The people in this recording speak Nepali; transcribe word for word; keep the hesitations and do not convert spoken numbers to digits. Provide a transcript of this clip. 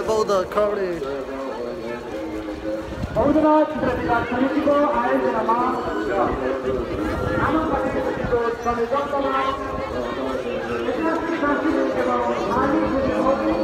बौद्ध खौडे बौद्धरा चित्र विकास समितिको आयोजनामा नामक समितिको संयोजकमा सांस्कृतिक एवं आर्थिक